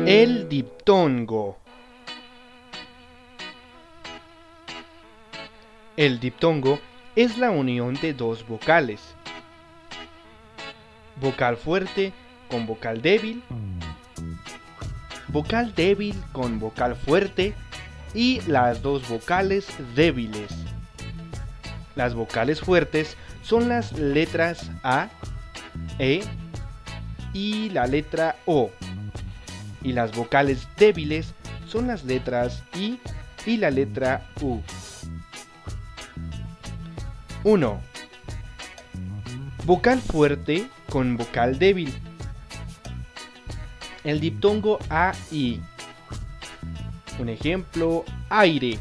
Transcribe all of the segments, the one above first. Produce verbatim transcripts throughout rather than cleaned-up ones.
El diptongo. El diptongo es la unión de dos vocales. Vocal fuerte con vocal débil, vocal débil con vocal fuerte y las dos vocales débiles. Las vocales fuertes son las letras A, E y la letra O. Y las vocales débiles son las letras I y la letra U. uno. Vocal fuerte con vocal débil. El diptongo A I. Un ejemplo, aire.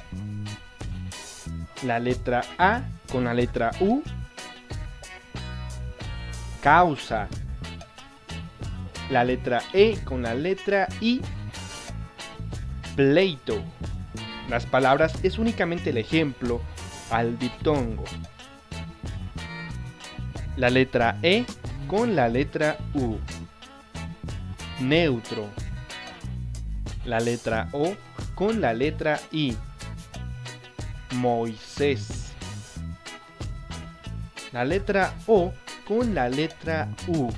La letra A con la letra U. Causa. La letra E con la letra I. Pleito. Las palabras es únicamente el ejemplo al diptongo. La letra E con la letra U. Neutro. La letra O con la letra I. Moisés. La letra O con la letra U.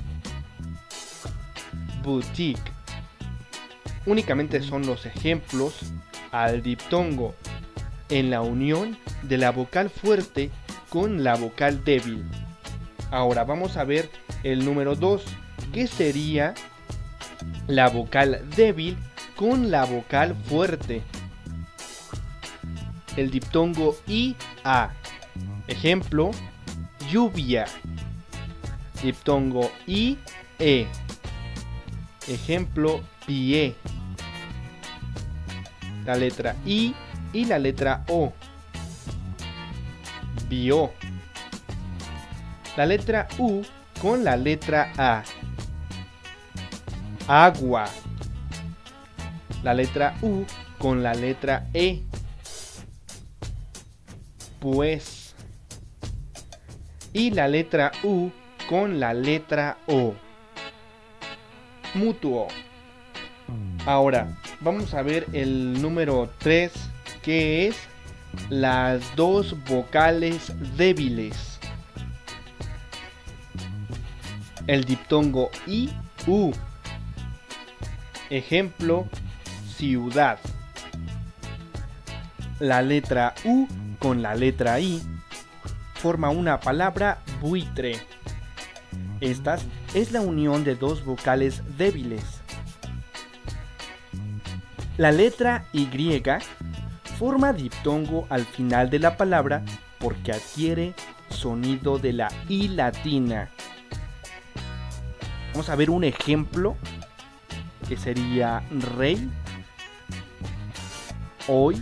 Boutique. Únicamente son los ejemplos al diptongo en la unión de la vocal fuerte con la vocal débil. Ahora vamos a ver el número dos, que sería la vocal débil con la vocal fuerte. El diptongo I A. Ejemplo, lluvia. Diptongo I E. Ejemplo, pie. La letra I y la letra O. Vio. La letra U con la letra A. Agua. La letra U con la letra E. Pues. Y la letra U con la letra O. Mutuo. Ahora vamos a ver el número tres, que es las dos vocales débiles. El diptongo I U. Ejemplo, ciudad. La letra U con la letra I forma una palabra buitre. Esta es la unión de dos vocales débiles. La letra Y forma diptongo al final de la palabra porque adquiere sonido de la I latina. Vamos a ver un ejemplo que sería rey, hoy,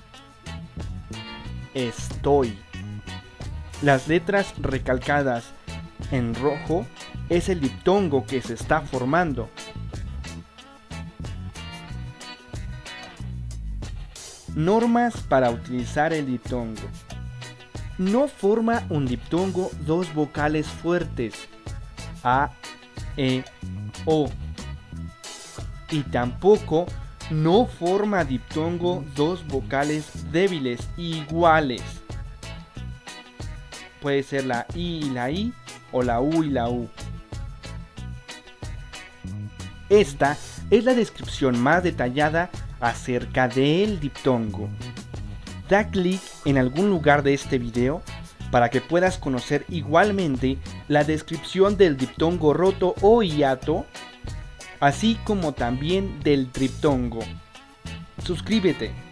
estoy. Las letras recalcadas en rojo es el diptongo que se está formando. Normas para utilizar el diptongo. No forma un diptongo dos vocales fuertes, A, E, O. Y tampoco no forma diptongo dos vocales débiles iguales. Puede ser la I y la I o la U y la U. Esta es la descripción más detallada acerca del diptongo. Da clic en algún lugar de este video para que puedas conocer igualmente la descripción del diptongo roto o hiato, así como también del triptongo. Suscríbete.